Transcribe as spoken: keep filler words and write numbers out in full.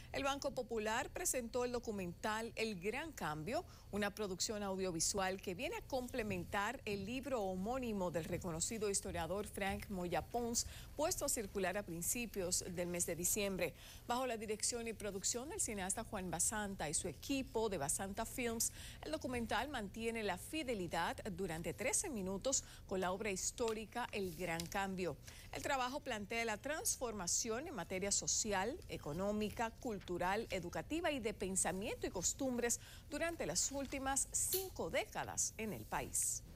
El Banco Popular presentó el documental El Gran Cambio, una producción audiovisual que viene a complementar el libro homónimo del reconocido historiador Frank Moya Pons, puesto a circular a principios del mes de diciembre. Bajo la dirección y producción del cineasta Juan Basanta y su equipo de Basanta Films, el documental mantiene la fidelidad durante trece minutos con la obra histórica El Gran Cambio. El trabajo plantea la transformación en materia social, económica, cultural, educativa y de pensamiento y costumbres durante las últimas cinco décadas en el país.